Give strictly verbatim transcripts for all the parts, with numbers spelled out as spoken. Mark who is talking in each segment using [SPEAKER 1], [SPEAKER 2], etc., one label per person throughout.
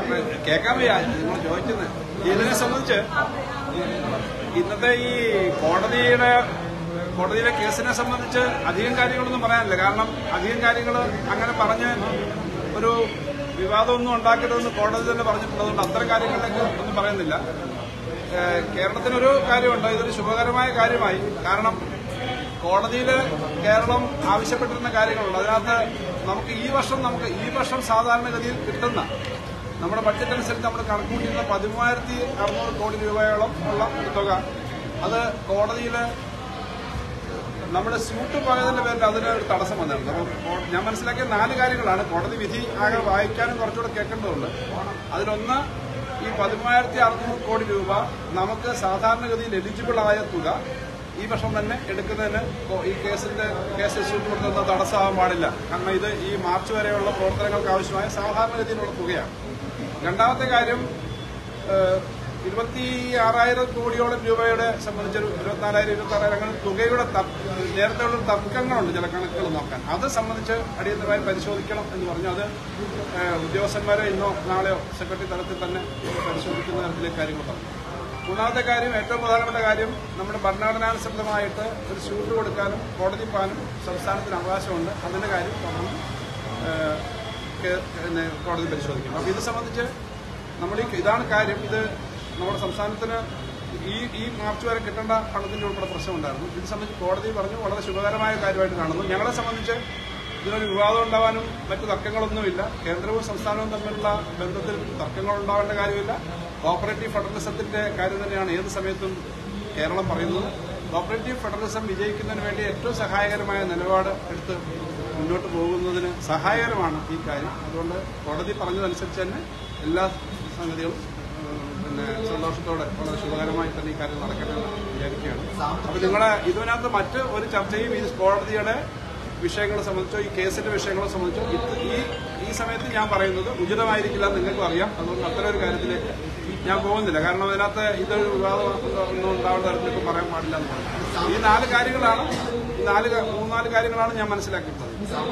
[SPEAKER 1] കേൾക്കാൻ വയ്യ നിങ്ങൾ ചോദിക്കുന്നത്. ഇതിനെ സംബന്ധിച്ച് ഇന്നത്തെ ഈ കോടതിയുടെ കോടതിയിലെ കേസിനെ സംബന്ധിച്ച് അധികം കാര്യങ്ങളൊന്നും പറയാനില്ല. കാരണം അധികം കാര്യങ്ങൾ അങ്ങനെ പറഞ്ഞ് ഒരു വിവാദമൊന്നും ഉണ്ടാക്കരുതെന്ന് കോടതി തന്നെ പറഞ്ഞിട്ടുള്ളതുകൊണ്ട് അത്തരം കാര്യങ്ങളിലേക്ക് ഒന്നും പറയുന്നില്ല. കേരളത്തിനൊരു കാര്യമുണ്ട്, ഇതൊരു ശുഭകരമായ കാര്യമായി. കാരണം കോടതിയിൽ കേരളം ആവശ്യപ്പെട്ടിരുന്ന കാര്യങ്ങളുണ്ട്. അതിനകത്ത് നമുക്ക് ഈ വർഷം നമുക്ക് ഈ വർഷം സാധാരണഗതിയിൽ കിട്ടുന്ന നമ്മുടെ ബഡ്ജറ്റ് അനുസരിച്ച് നമ്മൾ കണക്കുകൂട്ടിയിരുന്ന പതിമൂവായിരത്തി അറുന്നൂറ് കോടി രൂപയോളം ഉള്ള ഒരു തുക അത് കോടതിയിൽ നമ്മുടെ സ്യൂട്ട് പോയതിന്റെ പേരിൽ അതിന് ഒരു തടസ്സം വന്നിട്ടുണ്ട്. അപ്പോൾ ഞാൻ മനസ്സിലാക്കിയ നാല് കാര്യങ്ങളാണ്. കോടതി വിധി ആകെ വായിക്കാനും കുറച്ചുകൂടെ കേൾക്കേണ്ടതുണ്ട്. അതിലൊന്ന്, ഈ പതിമൂവായിരത്തി അറുന്നൂറ് കോടി രൂപ നമുക്ക് സാധാരണഗതിയിൽ എലിജിബിൾ ആയ തുക ഈ വർഷം തന്നെ എടുക്കുന്നതിന് ഈ കേസിന്റെ കേസ് ഇഷ്യൂട്ട് കൊടുക്കുന്ന തടസ്സമാകാൻ പാടില്ല. കാരണം ഇത് ഈ മാർച്ച് വരെയുള്ള പ്രവർത്തനങ്ങൾക്ക് ആവശ്യമായ സാധാരണഗതിയിലുള്ള തുകയാണ്. രണ്ടാമത്തെ കാര്യം, ഇരുപത്തി ആറായിരം കോടിയോളം രൂപയുടെ സംബന്ധിച്ചൊരു ഇരുപത്തിനാലായിരം ഇരുപത്തി ആറായിരം തുകയുടെ നേരത്തെയുള്ള തർക്കങ്ങളുണ്ട് ചില കണക്കുകൾ നോക്കാൻ. അത് സംബന്ധിച്ച് അടിയന്തരമായി പരിശോധിക്കണം എന്ന് പറഞ്ഞു. അത് ഉദ്യോഗസ്ഥന്മാരെ ഇന്നോ നാളെയോ സെക്രട്ടറി തലത്തിൽ തന്നെ പരിശോധിക്കുന്ന തരത്തിലേക്ക് കാര്യങ്ങൾ പറഞ്ഞു. മൂന്നാമത്തെ കാര്യം, ഏറ്റവും പ്രധാനപ്പെട്ട കാര്യം, നമ്മുടെ ഭരണഘടനാനുസൃതമായിട്ട് ഒരു സ്യൂട്ട് കൊടുക്കാനും കോടതി പോകാനും സംസ്ഥാനത്തിന് അവകാശമുണ്ട്. അതിന്റെ കാര്യം തുടർന്ന് കോടതി പരിശോധിക്കണം. അപ്പോൾ ഇത് സംബന്ധിച്ച് നമ്മൾ ഇതാണ് കാര്യം. ഇത് നമ്മുടെ സംസ്ഥാനത്തിന് ഈ ഈ മാർച്ച് വരെ കിട്ടേണ്ട പണത്തിന്റെ ഉൾപ്പെടെ പ്രശ്നമുണ്ടായിരുന്നു. ഇത് സംബന്ധിച്ച് കോടതി പറഞ്ഞു വളരെ ശുഭകരമായ കാര്യമായിട്ട് കാണുന്നു. ഞങ്ങളെ സംബന്ധിച്ച് ഇതിനൊരു വിവാദം ഉണ്ടാവാനും മറ്റു തർക്കങ്ങളൊന്നുമില്ല. കേന്ദ്രവും സംസ്ഥാനവും തമ്മിലുള്ള ബന്ധത്തിൽ തർക്കങ്ങൾ ഉണ്ടാവേണ്ട കാര്യമില്ല. കോപ്പറേറ്റീവ് ഫെഡറലിസത്തിന്റെ കാര്യം തന്നെയാണ് ഏത് സമയത്തും കേരളം പറയുന്നത്. കോപ്പറേറ്റീവ് ഫെഡറലിസം വിജയിക്കുന്നതിന് വേണ്ടി ഏറ്റവും സഹായകരമായ നിലപാട് എടുത്ത് മുന്നോട്ട് പോകുന്നതിന് സഹായകരമാണ് ഈ കാര്യം. അതുകൊണ്ട് കോടതി പറഞ്ഞതനുസരിച്ച് തന്നെ എല്ലാ സംഗതികളും പിന്നെ സന്തോഷത്തോടെ വളരെ ശുഭകരമായി തന്നെ ഈ കാര്യം നടക്കട്ടെ എന്ന് വിചാരിക്കുകയാണ്. അപ്പൊ നിങ്ങളെ ഇതിനകത്ത് മറ്റ് ഒരു ചർച്ചയും ഈ കോടതിയുടെ വിഷയങ്ങളെ സംബന്ധിച്ചോ ഈ കേസിന്റെ വിഷയങ്ങളെ സംബന്ധിച്ചോ ഈ ഈ സമയത്ത് ഞാൻ പറയുന്നത് ഉചിതമായിരിക്കില്ല എന്ന് നിങ്ങൾക്കും അറിയാം. അതുകൊണ്ട് അത്തരം ഒരു കാര്യത്തിലേക്ക് ഞാൻ പോകുന്നില്ല. കാരണം അതിനകത്ത് ഇതൊരു വിവാദം ഒന്നും ഉണ്ടാവേണ്ട തരത്തിലേക്ക് പറയാൻ പാടില്ല എന്ന് പറഞ്ഞു. ഈ നാല് കാര്യങ്ങളാണ് ഈ നാല് മൂന്നാല് കാര്യങ്ങളാണ് ഞാൻ മനസ്സിലാക്കിയിട്ടുള്ളത്.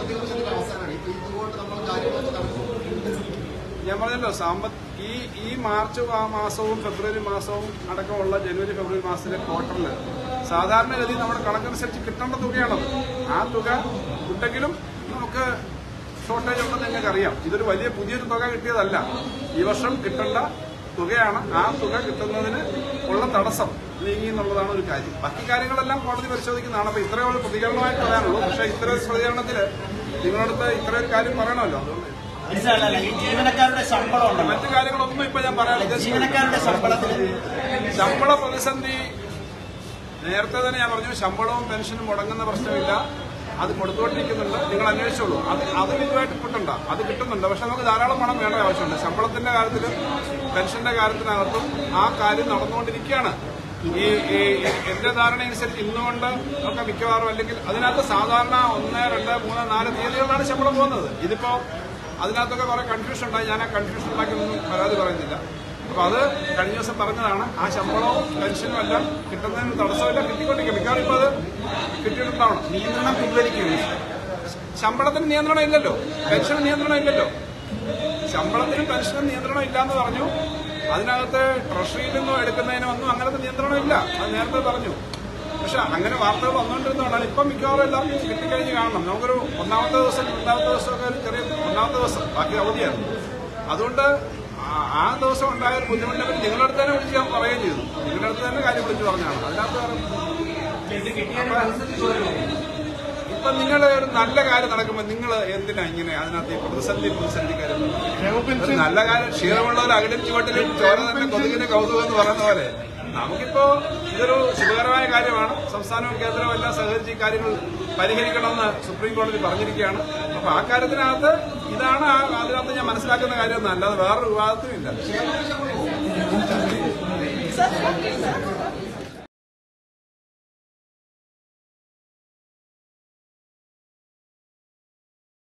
[SPEAKER 1] ഞാൻ പറഞ്ഞല്ലോ, സാമ്പ ഈ ഈ മാർച്ച് മാസവും ഫെബ്രുവരി മാസവും അടക്കമുള്ള ജനുവരി ഫെബ്രുവരി മാസത്തിലെ ക്വാർട്ടറിൽ സാധാരണഗതി നമ്മുടെ കണക്കനുസരിച്ച് കിട്ടേണ്ട തുകയാണത്. ആ തുക കിട്ടെങ്കിലും നമുക്ക് ഷോർട്ടേജ് ഉണ്ടെന്ന് നിങ്ങൾക്ക് അറിയാം. ഇതൊരു വലിയ പുതിയൊരു തുക കിട്ടിയതല്ല, ഈ വർഷം കിട്ടേണ്ട തുകയാണ്. ആ തുക കിട്ടുന്നതിന് ഉള്ള തടസ്സം നീങ്ങി എന്നുള്ളതാണ് ഒരു കാര്യം. ബാക്കി കാര്യങ്ങളെല്ലാം കോടതി പരിശോധിക്കുന്നതാണ്. അപ്പൊ ഇത്രയും ഒരു പ്രതികരണമായിട്ട് പറയാനുള്ളൂ. പക്ഷെ ഇത്തരം ഒരു പ്രതികരണത്തിൽ നിങ്ങളടുത്ത് ഇത്രയും ഒരു കാര്യം പറയണമല്ലോ. അതുകൊണ്ട്
[SPEAKER 2] ജീവനക്കാരുടെ ശമ്പളം
[SPEAKER 1] മറ്റു കാര്യങ്ങളൊന്നും ഇപ്പൊ ഞാൻ പറയാൻ
[SPEAKER 2] ജീവനക്കാരുടെ ശമ്പളത്തിൽ
[SPEAKER 1] ശമ്പള പ്രതിസന്ധി നേരത്തെ തന്നെ ഞാൻ പറഞ്ഞു. ശമ്പളവും പെൻഷനും മുടങ്ങുന്ന പ്രശ്നമില്ല, അത് കൊടുത്തുകൊണ്ടിരിക്കുന്നുണ്ട്. നിങ്ങൾ അന്വേഷിച്ചോളൂ. അത് അത് ഇതുമായിട്ട് കിട്ടണ്ട, അത് കിട്ടുന്നുണ്ട്. പക്ഷെ നമുക്ക് ധാരാളം പണം വേണ്ട ആവശ്യമുണ്ട്. ശമ്പളത്തിന്റെ കാര്യത്തിലും പെൻഷന്റെ കാര്യത്തിനകത്തും ആ കാര്യം നടന്നുകൊണ്ടിരിക്കുകയാണ്. ഈ എന്റെ ധാരണ അനുസരിച്ച് ഇന്നുകൊണ്ട് ഒക്കെ മിക്കവാറും, അല്ലെങ്കിൽ അതിനകത്ത് സാധാരണ ഒന്ന് രണ്ട് മൂന്ന് നാല് തീയതികളിലാണ് ശമ്പളം പോകുന്നത്. ഇതിപ്പോ അതിനകത്തൊക്കെ കുറെ കൺഫ്യൂഷൻ ഉണ്ടായി. ഞാൻ ആ കൺഫ്യൂഷൻ ഉണ്ടാക്കിയൊന്നും പരാതി പറയുന്നില്ല. അപ്പൊ അത് കഴിഞ്ഞ ദിവസം പറഞ്ഞതാണ്. ആ ശമ്പളവും പെൻഷനും എല്ലാം കിട്ടുന്നതിന് തടസ്സമില്ല, കിട്ടിക്കൊണ്ടിരിക്കും. മിക്കവാറും ഇപ്പൊ അത് കിട്ടിയിട്ടുണ്ടാവണം.
[SPEAKER 2] നിയന്ത്രണം പിൻവലിക്കുകയാണ്.
[SPEAKER 1] ശമ്പളത്തിന് നിയന്ത്രണം ഇല്ലല്ലോ, പെൻഷന് നിയന്ത്രണം ഇല്ലല്ലോ. ശമ്പളത്തിനും പെൻഷനും നിയന്ത്രണം ഇല്ലാന്ന് പറഞ്ഞു. അതിനകത്ത് ട്രഷറിയിൽ നിന്നും എടുക്കുന്നതിനൊന്നും അങ്ങനത്തെ നിയന്ത്രണം ഇല്ല, അത് നേരത്തെ പറഞ്ഞു. പക്ഷെ അങ്ങനെ വാർത്തകൾ വന്നുകൊണ്ടിരുന്നതുകൊണ്ടാണ് ഇപ്പം മിക്കവാറും എല്ലാവർക്കും കിട്ടിക്കഴിഞ്ഞ് കാണണം. നമുക്കൊരു ഒന്നാമത്തെ ദിവസം രണ്ടാമത്തെ ദിവസമൊക്കെ ഒരു ചെറിയ ഒന്നാമത്തെ ദിവസം ബാക്കി അവധിയാണ്. അതുകൊണ്ട് ആ ദിവസം ഉണ്ടായ ഒരു ബുദ്ധിമുട്ടിനെ നിങ്ങളുടെ അടുത്ത് തന്നെ വിളിച്ച് ഞാൻ പറയുകയും ചെയ്തു. നിങ്ങളുടെ അടുത്ത് തന്നെ കാര്യം വിളിച്ച് പറഞ്ഞാണ്. അതിനകത്ത് ഇപ്പൊ നിങ്ങൾ ഒരു നല്ല കാര്യം നടക്കുമ്പോൾ നിങ്ങൾ എന്തിനാ ഇങ്ങനെ അതിനകത്ത് ഈ പ്രതിസന്ധി പ്രതിസന്ധി കാര്യം നല്ല കാര്യം ക്ഷീണമുള്ളവർ അകലും ചുവട്ടിലും ചോര തന്നെ കൊതുകിന്റെ കൗതുകം എന്ന് പറയുന്ന പോലെ നമുക്കിപ്പോ ഇതൊരു ശുഭകരമായ കാര്യമാണ്. സംസ്ഥാനവും കേന്ദ്രവും എല്ലാം സഹകരിച്ച് ഈ കാര്യങ്ങൾ പരിഹരിക്കണമെന്ന് സുപ്രീം കോടതി പറഞ്ഞിരിക്കുകയാണ്. അപ്പൊ ആ കാര്യത്തിനകത്ത് ഇതാണ് അതിനകത്ത് ഞാൻ മനസ്സിലാക്കുന്ന കാര്യമൊന്നും അല്ലാതെ വേറൊരു വിവാദത്തും ഇല്ല.